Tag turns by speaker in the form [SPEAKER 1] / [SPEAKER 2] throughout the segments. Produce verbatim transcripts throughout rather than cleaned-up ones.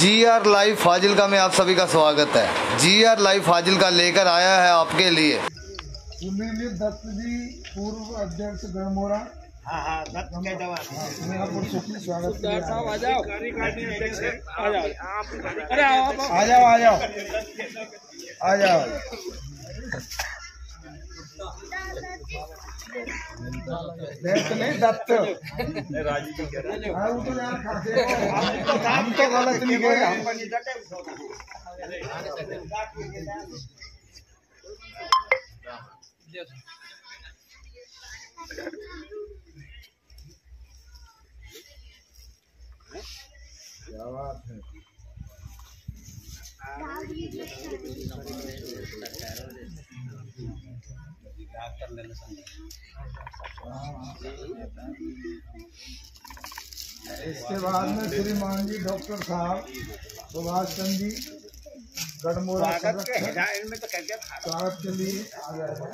[SPEAKER 1] Ji are live Fazilka में आप सभी का स्वागत है। जी आर लाइव फाजिलका लेकर आया है आपके लिए
[SPEAKER 2] सुनील दत्त जी, पूर्व अध्यक्ष गणमोरा। हाँ हाँ दत्त के जवान। मैं आपको स्वागत करता हूं। आ जाओ कार्यकारिणी अध्यक्ष आ जाओ। अरे आ जाओ आ जाओ आ जाओ। दत्त नहीं दत्त राजू जी कह रहे हैं। वो तो यार खाते हम तो गलत नहीं कह रहे, हम बनी डटे क्या बात है। इसके बाद में श्रीमान जी डॉक्टर साहब सुभाष चंद जी गढ़मोरा स्वागत के लिए आ गए।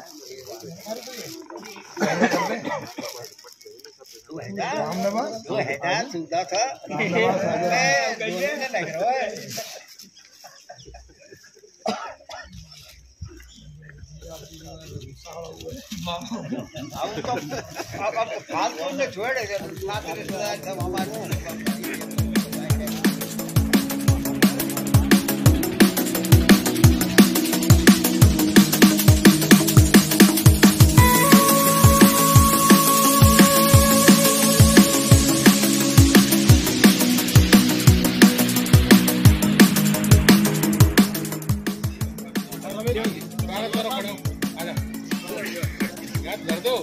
[SPEAKER 2] अब अब फालतू में छोड़े सब हमारे कर दो।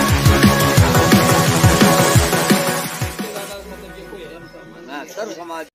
[SPEAKER 2] समाज